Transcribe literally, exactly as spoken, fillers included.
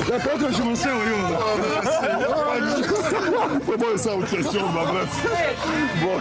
Daqui a pouco eu chamo o seu Yuna. Foi boa essa última, bref. Bon.